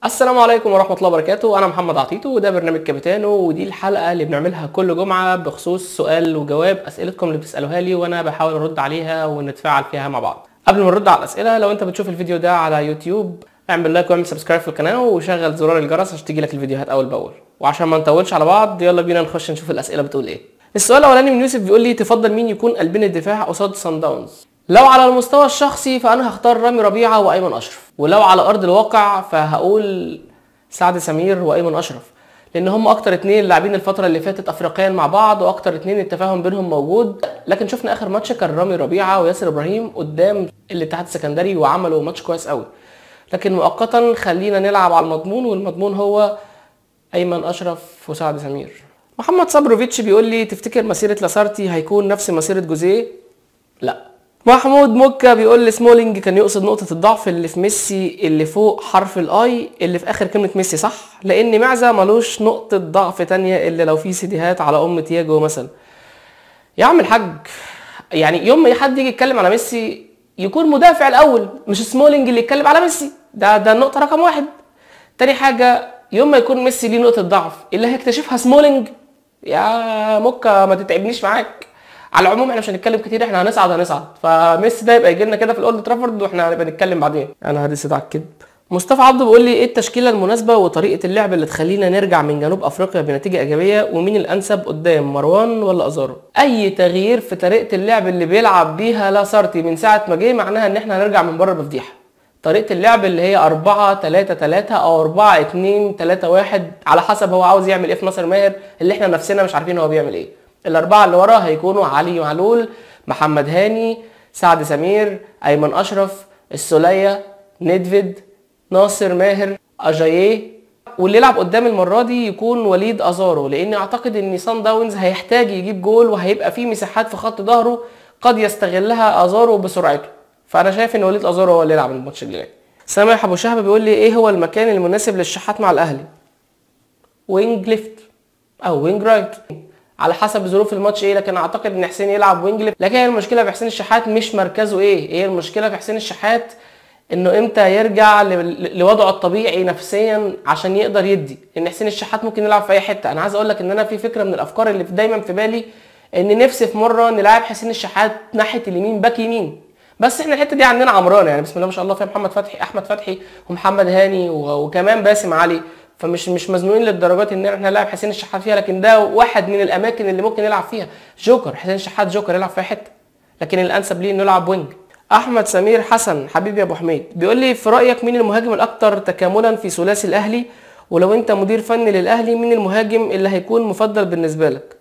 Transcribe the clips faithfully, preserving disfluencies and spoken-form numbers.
السلام عليكم ورحمة الله وبركاته. أنا محمد عطيتو وده برنامج كابيتانو، ودي الحلقة اللي بنعملها كل جمعة بخصوص سؤال وجواب أسئلتكم اللي بتسألوها لي وأنا بحاول أرد عليها ونتفاعل فيها مع بعض. قبل ما نرد على الأسئلة، لو أنت بتشوف الفيديو ده على يوتيوب اعمل لايك واعمل سبسكرايب في القناة وشغل زرار الجرس عشان تجيلك الفيديوهات أول بأول. وعشان ما نطولش على بعض يلا بينا نخش نشوف الأسئلة بتقول إيه. السؤال الأولاني من يوسف بيقول لي تفضل مين يكون قلبين الدفاع قصاد صن داونز؟ لو على المستوى الشخصي فأنا هختار رامي ربيعة وأيمن أشرف، ولو على أرض الواقع فهقول سعد سمير وايمن اشرف، لان هم اكتر اتنين لاعبين الفتره اللي فاتت افريقيا مع بعض واكتر اتنين التفاهم بينهم موجود. لكن شفنا اخر ماتش كان رامي ربيعه وياسر ابراهيم قدام الاتحاد السكندري وعملوا ماتش كويس قوي. لكن مؤقتا خلينا نلعب على المضمون، والمضمون هو ايمن اشرف وسعد سمير. محمد صبروفيتش بيقول لي تفتكر مسيره لاسارتي هيكون نفس مسيره جوزيه؟ لا. محمود موكا بيقول لي سمولينج كان يقصد نقطة الضعف اللي في ميسي اللي فوق حرف الاي اللي في اخر كلمة ميسي، صح؟ لان معزة ملوش نقطة ضعف تانية الا لو في سيديهات على ام تياجو مثلا. يا عم الحاج، يعني يوم ما حد يجي يتكلم على ميسي يكون مدافع الاول، مش سمولينج اللي يتكلم على ميسي. ده ده النقطة رقم واحد. تاني حاجة، يوم ما يكون ميسي ليه نقطة ضعف اللي هيكتشفها سمولينج، يا موكا ما تتعبنيش معاك. على العموم احنا مش هنتكلم كتير، احنا هنصعد هنصعد فميسي ده يبقى يجي لنا كده في الاولد ترافورد واحنا هنبقى نتكلم بعدين. انا هدست على الكذب. مصطفى عبده بيقول لي ايه التشكيله المناسبه وطريقه اللعب اللي تخلينا نرجع من جنوب افريقيا بنتيجه ايجابيه، ومين الانسب قدام مروان ولا ازارو؟ اي تغيير في طريقه اللعب اللي بيلعب بيها لاسارتي من ساعه ما جه معناها ان احنا هنرجع من بره بفضيحه. طريقه اللعب اللي هي أربعة تلاتة تلاتة او أربعة اتنين تلاتة واحد على حسب هو عاوز يعمل ايه في ناصر ماهر اللي احنا نفسنا مش عارفين هو بيعمل ايه. الاربعه اللي ورا هيكونوا علي معلول، محمد هاني، سعد سمير، ايمن اشرف، السوليه، ندفيد، ناصر ماهر، اجاييه. واللي يلعب قدام المره دي يكون وليد ازارو، لان اعتقد ان صن داونز هيحتاج يجيب جول وهيبقى فيه مساحات في خط ظهره قد يستغلها ازارو بسرعته. فانا شايف ان وليد ازارو هو اللي يلعب الماتش الجاي. سامح ابو شهب بيقول لي ايه هو المكان المناسب للشحات مع الاهلي؟ وينج ليفت او وينج رايت على حسب ظروف الماتش ايه، لكن اعتقد ان حسين يلعب وينج ليفت. لكن المشكله في حسين الشحات مش مركزه ايه، هي المشكله في حسين الشحات انه امتى يرجع لوضعه الطبيعي نفسيا عشان يقدر يدي. ان حسين الشحات ممكن يلعب في اي حته. انا عايز اقول لك ان انا في فكره من الافكار اللي دايما في بالي ان نفسي في مره نلعب حسين الشحات ناحيه اليمين باك يمين، بس احنا الحته دي عندنا عمرانه، يعني بسم الله ما شاء الله فيها محمد فتحي احمد فتحي ومحمد هاني وكمان باسم علي، فمش مش مزنوقين للدرجات ان احنا نلعب حسين الشحات فيها. لكن ده واحد من الاماكن اللي ممكن يلعب فيها جوكر. حسين الشحات جوكر يلعب في حته، لكن الانسب ليه انه يلعب وينج. احمد سمير حسن حبيبي يا ابو حميد بيقول لي في رايك مين المهاجم الاكثر تكاملا في ثلاثي الاهلي، ولو انت مدير فني للاهلي مين المهاجم اللي هيكون مفضل بالنسبه لك؟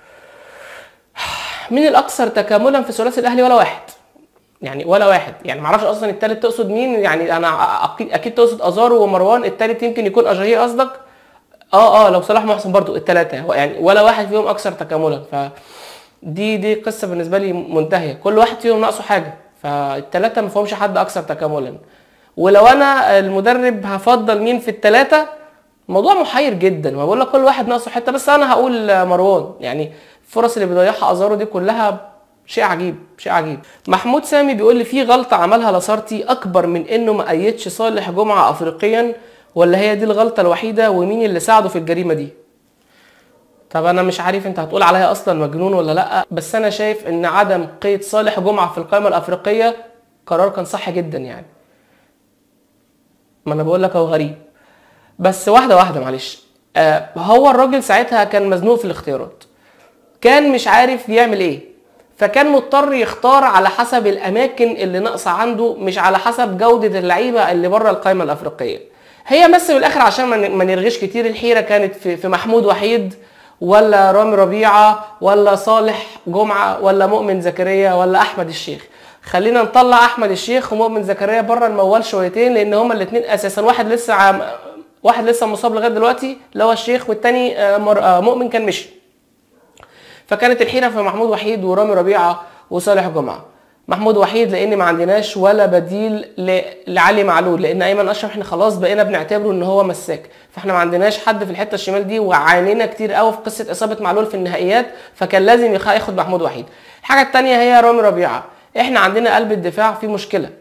مين الاكثر تكاملا في ثلاثي الاهلي؟ ولا واحد، يعني ولا واحد. يعني معرفش اصلا التالت تقصد مين. يعني انا اكيد اكيد تقصد ازارو ومروان، التالت يمكن يكون اجاييه قصدك. اه اه لو صلاح محسن برضو التلاته، يعني ولا واحد فيهم اكثر تكاملا. ف دي دي قصه بالنسبه لي منتهيه، كل واحد فيهم ناقصه حاجه، فالتلاته ما فيهمش حد اكثر تكاملا. ولو انا المدرب هفضل مين في التلاته، الموضوع محير جدا، ما بقول لك كل واحد ناقصه حته، بس انا هقول مروان. يعني الفرص اللي بيضيعها ازارو دي كلها شيء عجيب شيء عجيب. محمود سامي بيقول لي في غلطه عملها لاسارتي اكبر من انه ما ايدش صالح جمعه افريقيا، ولا هي دي الغلطه الوحيده، ومين اللي ساعده في الجريمه دي؟ طب انا مش عارف انت هتقول عليا اصلا مجنون ولا لا، بس انا شايف ان عدم قيد صالح جمعه في القائمه الافريقيه قرار كان صح جدا. يعني ما انا بقول لك هو غريب، بس واحده واحده معلش. آه هو الراجل ساعتها كان مزنوق في الاختيارات، كان مش عارف يعمل ايه، فكان مضطر يختار على حسب الاماكن اللي ناقصه عنده، مش على حسب جوده اللعيبه اللي بره القائمه الافريقيه. هي بس من الاخر عشان ما نرغيش كتير، الحيره كانت في, في محمود وحيد ولا رامي ربيعه ولا صالح جمعه ولا مؤمن زكريا ولا احمد الشيخ. خلينا نطلع احمد الشيخ ومؤمن زكريا بره الموال شويتين، لان هما الاثنين اساسا واحد لسه عم واحد لسه مصاب لغايه دلوقتي اللي هو الشيخ، والتاني مؤمن كان مشي. فكانت الحيره في محمود وحيد ورامي ربيعه وصالح جمعه. محمود وحيد لان ما عندناش ولا بديل لعلي معلول، لان ايمن اشرف احنا خلاص بقينا بنعتبره ان هو مساك، فاحنا ما عندناش حد في الحته الشمال دي، وعانينا كتير قوي في قصه اصابه معلول في النهائيات، فكان لازم ياخد محمود وحيد. الحاجه الثانيه هي رامي ربيعه، احنا عندنا قلب الدفاع فيه مشكله،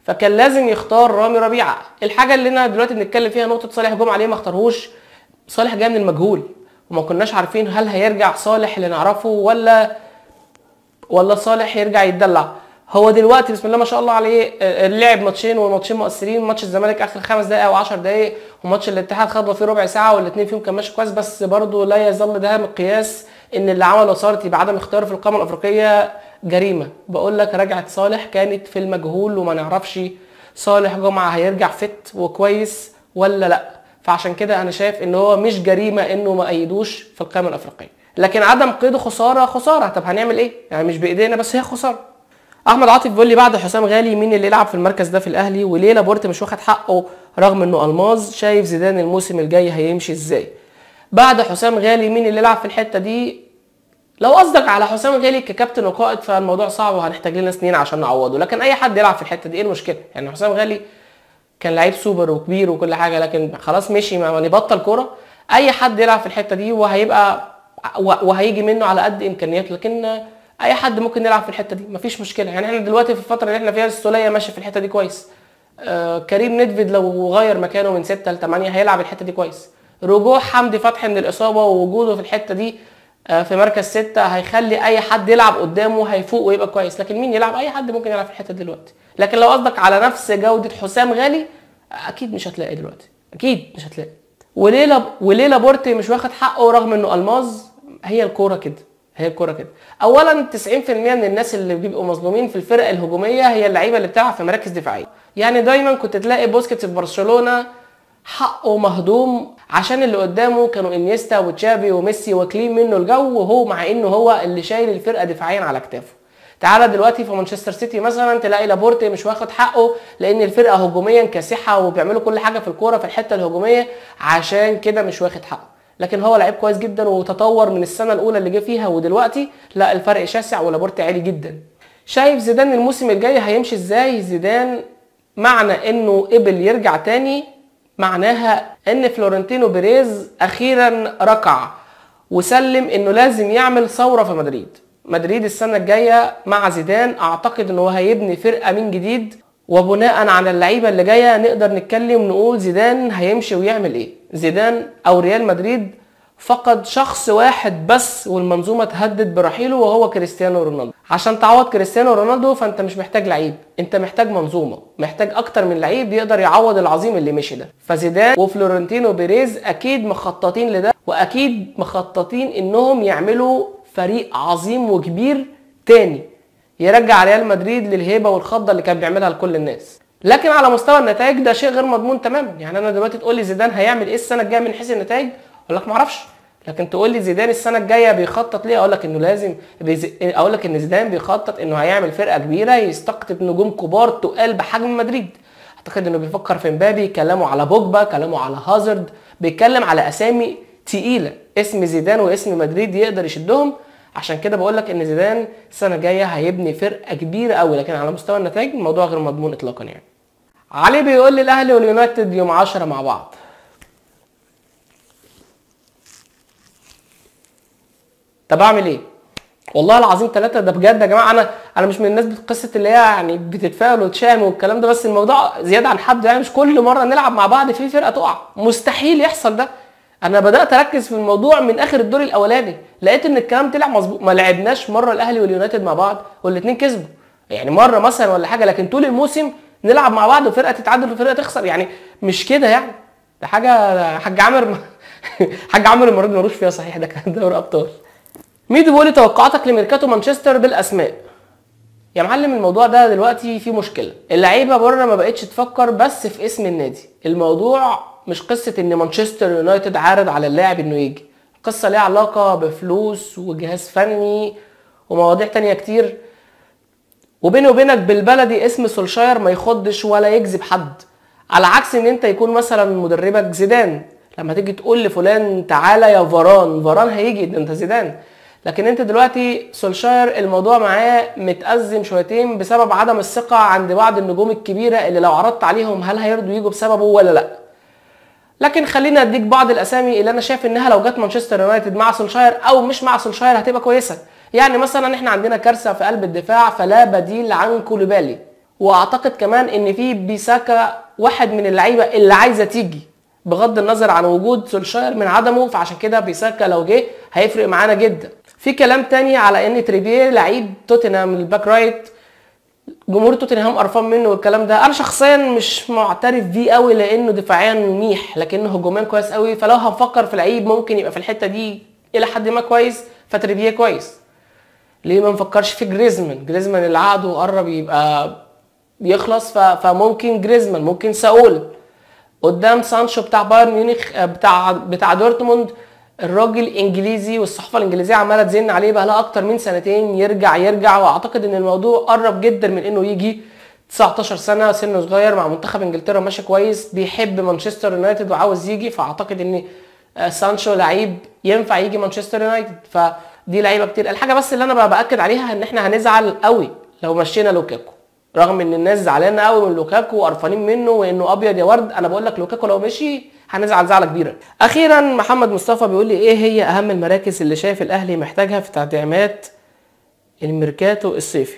فكان لازم يختار رامي ربيعه. الحاجه اللي انا دلوقتي بنتكلم فيها نقطه صالح جمعه ليه ما اختارهوش. صالح جاي من المجهول وما كناش عارفين هل هيرجع صالح اللي نعرفه ولا ولا صالح يرجع يتدلع. هو دلوقتي بسم الله ما شاء الله عليه لعب ماتشين وماتشين مؤثرين، ماتش الزمالك اخر خمس دقائق او عشر دقائق، وماتش الاتحاد خد فيه ربع ساعه والاثنين فيهم كان ماشي كويس، بس برضه لا يظل ده مقياس ان اللي عمله صارت يبقى عدم اختياره في القائمه الافريقيه جريمه. بقول لك رجعه صالح كانت في المجهول وما نعرفش صالح جمعه هيرجع فت وكويس ولا لا، فعشان كده انا شايف ان هو مش جريمه انه ما ايدوش في القائمه الافريقيه، لكن عدم قيده خساره خساره. طب هنعمل ايه؟ يعني مش بايدينا بس هي خساره. احمد عاطف بيقول لي بعد حسام غالي مين اللي يلعب في المركز ده في الاهلي؟ وليه لابورت مش واخد حقه رغم انه الماظ؟ شايف زيدان الموسم الجاي هيمشي ازاي؟ بعد حسام غالي مين اللي يلعب في الحته دي؟ لو قصدك على حسام غالي ككابتن وقائد فالموضوع صعب وهنحتاج لنا سنين عشان نعوضه، لكن اي حد يلعب في الحته دي ايه المشكله؟ يعني حسام غالي كان لعيب سوبر وكبير وكل حاجه، لكن خلاص مشي ما نبطل كوره. اي حد يلعب في الحته دي وهيبقى وهيجي منه على قد امكانياته، لكن اي حد ممكن يلعب في الحته دي مفيش مشكله. يعني احنا دلوقتي في الفتره اللي احنا فيها السوليه ماشي في الحته دي كويس. آه كريم ندفيد لو غير مكانه من ستة ل ثمانية هيلعب الحته دي كويس. رجوع حمدي فتحي من الاصابه ووجوده في الحته دي آه في مركز ستة هيخلي اي حد يلعب قدامه هيفوق ويبقى كويس، لكن مين يلعب؟ اي حد ممكن يلعب في الحته دلوقتي. لكن لو قصدك على نفس جوده حسام غالي اكيد مش هتلاقي دلوقتي، اكيد مش هتلاقي. وليه لب... وليه لابورتي مش واخد حقه رغم انه الماظ؟ هي الكوره كده، هي الكوره كده. اولا تسعين في المية من الناس اللي بيبقوا مظلومين في الفرق الهجوميه هي اللعيبه اللي بتلعب في مراكز دفاعيه. يعني دايما كنت تلاقي بوسكيتس في برشلونه حقه مهضوم عشان اللي قدامه كانوا انيستا وتشافي وميسي واكلين منه الجو، وهو مع انه هو اللي شايل الفرقه دفاعيا على كتافه. تعالى دلوقتي في مانشستر سيتي مثلا تلاقي لابورتي مش واخد حقه لان الفرقه هجوميا كاسحه وبيعملوا كل حاجه في الكوره في الحته الهجوميه، عشان كده مش واخد حقه. لكن هو لعيب كويس جدا وتطور من السنه الاولى اللي جه فيها ودلوقتي لا الفرق شاسع ولابورتي عالي جدا. شايف زيدان الموسم الجاي هيمشي ازاي؟ زيدان معنى انه قبل يرجع تاني معناها ان فلورنتينو بيريز اخيرا ركع وسلم انه لازم يعمل ثوره في مدريد. مدريد السنه الجايه مع زيدان اعتقد انه هيبني فرقه من جديد، وبناء على اللعيبه اللي جايه نقدر نتكلم نقول زيدان هيمشي ويعمل ايه. زيدان او ريال مدريد فقد شخص واحد بس والمنظومه تهدد برحيله وهو كريستيانو رونالدو. عشان تعوض كريستيانو رونالدو فانت مش محتاج لعيب، انت محتاج منظومه، محتاج اكتر من لعيب يقدر يعوض العظيم اللي مشي ده. فزيدان وفلورنتينو بيريز اكيد مخططين لده، واكيد مخططين انهم يعملوا فريق عظيم وكبير تاني يرجع ريال مدريد للهيبه والخضه اللي كان بيعملها لكل الناس. لكن على مستوى النتائج ده شيء غير مضمون تماما. يعني انا دلوقتي تقول لي زيدان هيعمل ايه السنه الجايه من حيث النتائج اقول لك ما اعرفش، لكن تقول لي زيدان السنه الجايه بيخطط ليه اقول لك انه لازم بيز... اقول لك ان زيدان بيخطط انه هيعمل فرقه كبيره يستقطب نجوم كبار تقال بحجم مدريد. اعتقد انه بيفكر في مبابي، كلامه على بوجبا، كلامه على هازارد، بيتكلم على اسامي تقيله اسم زيدان واسم مدريد يقدر يشدهم. عشان كده بقول لك ان زيدان السنه الجايه هيبني فرقه كبيره قوي، لكن على مستوى النتائج الموضوع غير مضمون اطلاقا. يعني علي بيقول لي الاهلي واليونايتد يوم عشرة مع بعض. طب اعمل ايه؟ والله العظيم ثلاثة ده بجد يا جماعه. انا انا مش من الناس بقصه اللي هي يعني بتتفائل وتشام والكلام ده، بس الموضوع زياده عن حد. يعني مش كل مره نلعب مع بعض في فرقه تقع، مستحيل يحصل ده. انا بدات اركز في الموضوع من اخر الدور الاولاني، لقيت ان الكلام طلع مظبوط. ما لعبناش مره الاهلي واليونايتد مع بعض والاثنين كسبوا، يعني مره مثلا ولا حاجه، لكن طول الموسم نلعب مع بعض وفرقه تتعادل وفرقه تخسر. يعني مش كده، يعني ده حاجه حاج عامر حاج عامر المره دي ملوش فيها صحيح، ده كان دوري ابطال. ميدو بيقول لي توقعاتك لميركاتو مانشستر بالاسماء. يا معلم الموضوع ده دلوقتي فيه مشكله، اللعيبه بره ما بقتش تفكر بس في اسم النادي. الموضوع مش قصه ان مانشستر يونايتد عارض على اللاعب انه يجي، القصه ليها علاقه بفلوس وجهاز فني ومواضيع تانية كتير. وبيني وبينك بالبلدي اسم سولشاير ما يخضش ولا يجذب حد، على عكس ان انت يكون مثلا مدربك زيدان لما تيجي تقول لفلان تعالى يا فاران، فاران هيجي، ده انت زيدان. لكن انت دلوقتي سولشاير الموضوع معاه متأزم شويتين بسبب عدم الثقة عند بعض النجوم الكبيرة اللي لو عرضت عليهم هل هيرضوا يجوا بسببه ولا لا. لكن خلينا اديك بعض الاسامي اللي انا شايف انها لو جت مانشستر يونايتد مع سولشاير او مش مع سولشاير هتبقى كويسة. يعني مثلا احنا عندنا كارثة في قلب الدفاع فلا بديل عن كولوبالي، واعتقد كمان ان في بيساكا واحد من اللعيبه اللي عايزه تيجي بغض النظر عن وجود سولشاير من عدمه، فعشان كده بيساكا لو جه هيفرق معانا جدا. في كلام تاني على ان تريبيه لعيب توتنهام الباك رايت جمهور توتنهام قرفان منه والكلام ده. انا شخصيا مش معترف بيه قوي لانه دفاعيا ميح لكنه هجوميا كويس قوي، فلو هنفكر في لعيب ممكن يبقى في الحته دي الى حد ما كويس فتريبيه كويس. ليه ما نفكرش في جريزمان؟ جريزمان اللي عقده قرب يبقى بيخلص، فممكن جريزمان، ممكن ساول قدام سانشو بتاع بايرن ميونخ بتاع بتاع دورتموند. الراجل انجليزي والصحافه الانجليزيه عماله تزن عليه بقى لها اكتر من سنتين يرجع يرجع واعتقد ان الموضوع قرب جدا من انه يجي. تسعتاشر سنه، سنه صغير، مع منتخب انجلترا ماشي كويس، بيحب مانشستر يونايتد وعاوز يجي، فاعتقد ان سانشو لعيب ينفع يجي مانشستر يونايتد. فدي لعيبه كتير. الحاجه بس اللي انا بقى باكد عليها ان احنا هنزعل قوي لو مشينا لوكاكو، رغم ان الناس زعلانه قوي من لوكاكو وقرفانين منه وانه ابيض يا ورد. انا بقول لك لوكاكو لو مشي هنزعل زعله كبيره. اخيرا محمد مصطفى بيقول لي ايه هي اهم المراكز اللي شايف الاهلي محتاجها في تدعيمات الميركاتو الصيفي؟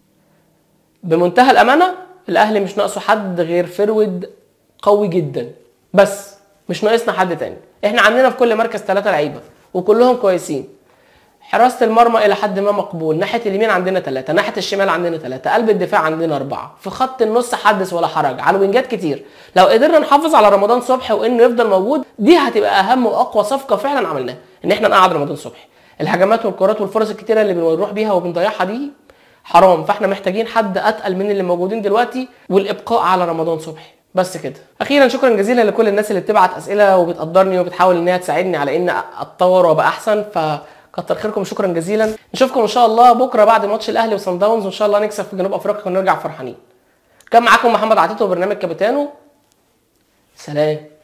بمنتهى الامانه الاهلي مش ناقصه حد غير فرود قوي جدا، بس مش ناقصنا حد تاني. احنا عندنا في كل مركز ثلاثه لعيبه وكلهم كويسين. حراسه المرمى الى حد ما مقبول، ناحيه اليمين عندنا ثلاثه، ناحيه الشمال عندنا ثلاثه، قلب الدفاع عندنا اربعه، في خط النص حدث ولا حرج، على الوينجات كتير. لو قدرنا نحافظ على رمضان صبحي وانه يفضل موجود دي هتبقى اهم واقوى صفقه فعلا عملناها، ان احنا نقعد رمضان صبحي. الهجمات والكرات والفرص الكتيره اللي بنروح بيها وبنضيعها دي حرام، فاحنا محتاجين حد اتقل من اللي موجودين دلوقتي والابقاء على رمضان صبحي. بس كده. اخيرا شكرا جزيلا لكل الناس اللي بتبعت اسئله وبتقدرني وبتحاول ان هي تساعدني على ان اتطور وابقى احسن، ف كتر خيركم وشكرا جزيلا. نشوفكم ان شاء الله بكره بعد ماتش الاهلي وصن داونز، وان شاء الله نكسب في جنوب افريقيا ونرجع فرحانين. كان معاكم محمد عطيتو وبرنامج كابيتانو. سلام.